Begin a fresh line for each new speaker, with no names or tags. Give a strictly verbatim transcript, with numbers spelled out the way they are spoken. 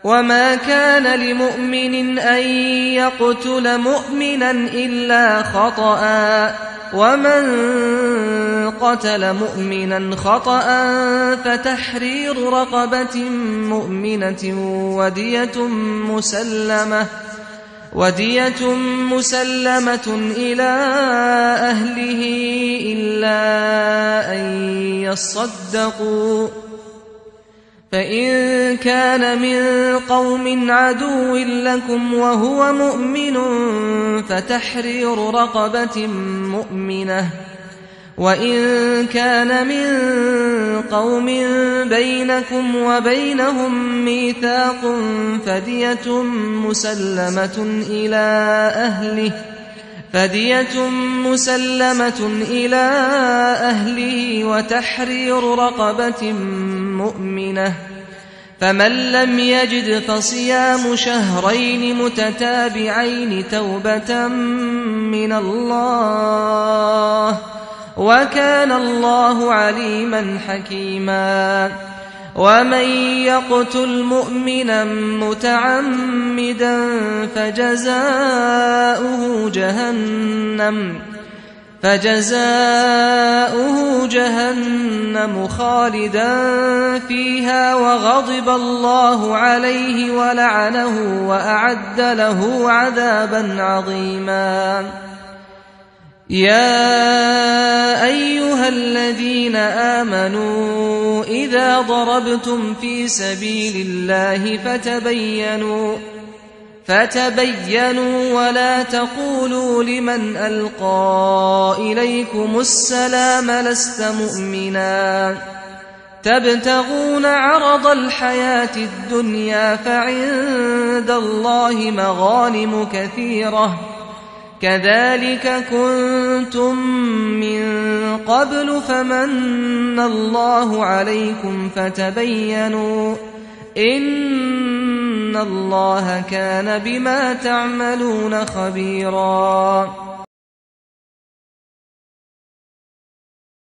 وما كان لمؤمن أن يقتل مؤمنا إلا خطأ ومن قتل مؤمنا خطأ فتحرير رقبة مؤمنة ودية مسلمة ودية مسلمة إلى أهله إلا أن يصدقوا فإن كان من قوم عدو لكم وهو مؤمن فتحرير رقبة مؤمنة وإن كان من قوم بينكم وبينهم ميثاق فدية مسلمة إلى أهله فدية مسلمة إلى أهله وتحرير رقبة مؤمنة فمن لم يجد فصيام شهرين متتابعين توبة من الله وكان الله عليما حكيما ومن يقتل مؤمنا متعمدا فجزاؤه جهنم فجزاؤه جهنم خالدا فيها وغضب الله عليه ولعنه وأعد له عذابا عظيما يا أيها الذين آمنوا إذا ضربتم في سبيل الله فتبينوا فتبينوا ولا تقولوا لمن ألقى إليكم السلام لست مؤمنا تبتغون عرض الحياة الدنيا فعند الله مغانم كثيرة كذلك كنتم من قبل فمن الله عليكم فتبينوا إن الله كان بما تعملون خبيرا